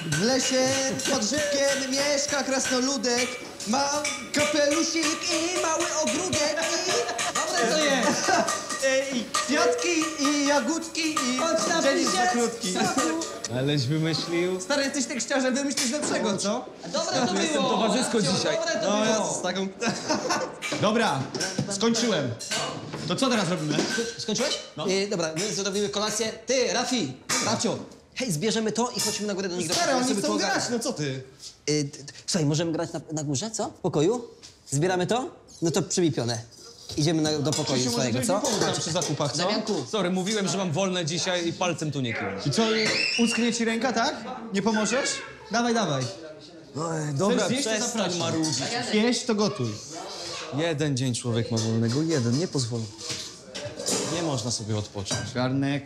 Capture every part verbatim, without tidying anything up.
W lesie pod drzewkiem mieszka krasnoludek. Ma kapelusik i mały ogródek i... Dobre to jest! I kwiatki, i jagódki, i Chodź na dzień pisie. krótki. Aleś wymyślił. Stary, jesteś tekściarzem, wymyślisz lepszego, co? Dobre to było! Jestem towarzysko Babciu, dzisiaj. Dobre to No było! jest z taką... Dobra, skończyłem. To co teraz robimy? Skończyłeś? No. I, dobra, my zrobimy kolację. Ty, Rafi, Rafcio, hej, zbierzemy to i chodźmy na górę do nich. do Stary, pokoju, oni sobie chcą pogadać. grać, no co ty? Y, t- t- Słuchaj, możemy grać na, na górze, co? W pokoju? Zbieramy to? No to przybij pionę. Idziemy na, do pokoju swojego, co? Tam przy zakupach, co? Damianku. Sorry, mówiłem, że mam wolne dzisiaj i palcem tu nie kiwam. I co, uschnie ci ręka, tak? Nie pomożesz? Dawaj, dawaj. Dobra, Chcesz zjeść, to przestań zapraszam. marudzić. Jeść, to gotuj. Jeden dzień człowiek ma wolnego, jeden, nie pozwolę. Nie można sobie odpocząć. Garnek.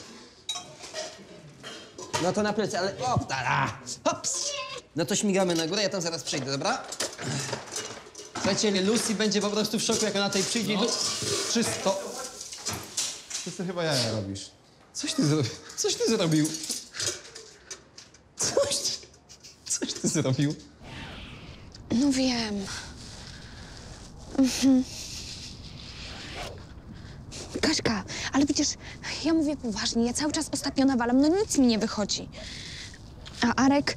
No to na plecy, ale... O, tara! Hops! No to śmigamy na górę, ja tam zaraz przyjdę, dobra? Słuchajcie, Lucy będzie po prostu w szoku, jak ona tutaj przyjdzie. No. Wszystko. Ty to chyba jaja robisz. Coś ty zrobił? Coś ty zrobił? Coś... Coś ty zrobił? No wiem. Mhm. Kaśka, ale przecież ja mówię poważnie, ja cały czas ostatnio nawalam, no nic mi nie wychodzi. A Arek...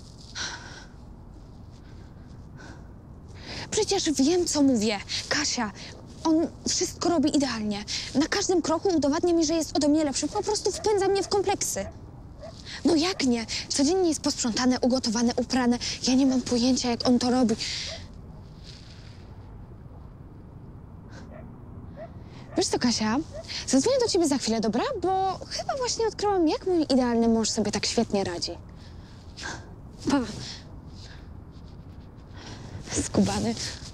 Przecież wiem, co mówię. Kasia, on wszystko robi idealnie. Na każdym kroku udowadnia mi, że jest ode mnie lepszy. Po prostu wpędza mnie w kompleksy. No jak nie? Codziennie jest posprzątane, ugotowane, uprane. Ja nie mam pojęcia, jak on to robi. Wiesz co, Kasia? Zadzwonię do ciebie za chwilę, dobra? Bo chyba właśnie odkryłam, jak mój idealny mąż sobie tak świetnie radzi. Pa. Skubany.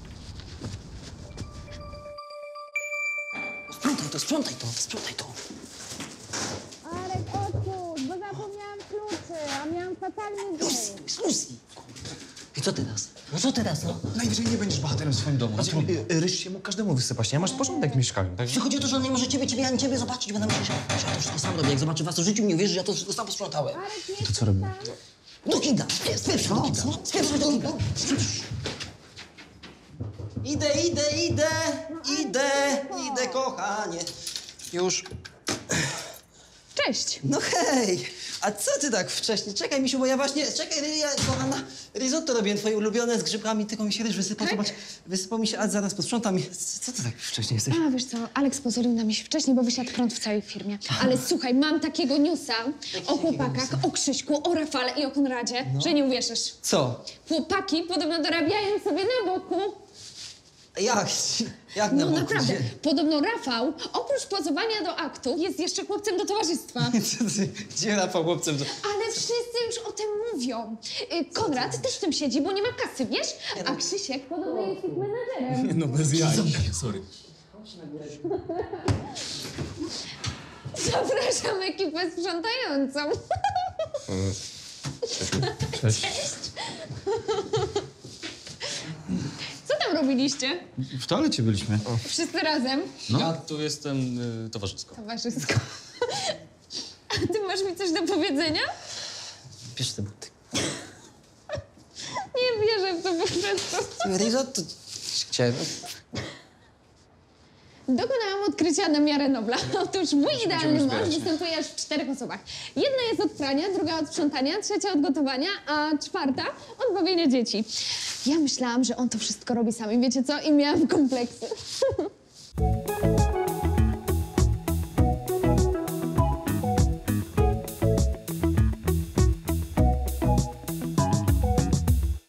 Sprzątaj to, sprzątaj to, sprzątaj to. Arek, odpuść, bo zapomniałam kluczy, a miałam fatalny dzień. Lucy, to jest Lucy. I co teraz? No co teraz, no? Najwyżej nie będziesz bohaterem w swoim domu. No, trudno. Ryż się mógł każdemu wysypać, nie? Masz porządek w mieszkaniu, tak? Jeśli chodzi o to, że on nie może ciebie, ciebie ani ciebie zobaczyć, będę myśleć, że ja to wszystko sam robię. Jak zobaczy was, to w życiu mi uwierzy, że ja to wszystko sam posprzątałem. To co robimy? Do kida, spieprz do kida, spieprz do kida. Idę, idę, idę, idę, idę, kochanie. Już. Cześć. No hej, a co ty tak wcześnie? Czekaj, misiu, bo ja właśnie, czekaj, ja, kochana, risotto robiłem twoje ulubione z grzybkami, tylko mi się ryż wysypał, zobacz, wysypał mi się, a zaraz posprzątam. Co ty tak wcześnie jesteś? A wiesz co, Aleks pozwolił na mnie się wcześniej, bo wysiadł prąd w całej firmie. Ale słuchaj, mam takiego newsa o chłopakach, o Krzyśku, o Rafale i o Konradzie, że nie uwierzysz. Co? Chłopaki podobno dorabiają sobie na boku. Jak? Jak na No boku? naprawdę, Gdzie? podobno Rafał, oprócz pozowania do aktu, jest jeszcze chłopcem do towarzystwa. Co ty? Gdzie Rafał chłopcem? Ale wszyscy już o tym mówią. Y, Konrad też w tym siedzi, bo nie ma kasy, wiesz? A Krzysiek podobno jest ich menadżerem. No bez jaj. Sorry. Zapraszam ekipę sprzątającą. Cześć. Co tam robiliście? W toalecie byliśmy. Wszyscy razem? Ja tu jestem y, towarzysko. Towarzysko. A ty masz mi coś do powiedzenia? Bierz te buty. Nie wierzę w to po prostu. Risotto? Chciałem. Dokonałam odkrycia na miarę Nobla. Otóż mój idealny mąż występuje aż w czterech osobach. Jedna jest od prania, druga od sprzątania, trzecia od gotowania, a czwarta od bawienia dzieci. Ja myślałam, że on to wszystko robi sam i wiecie co? I miałam kompleksy.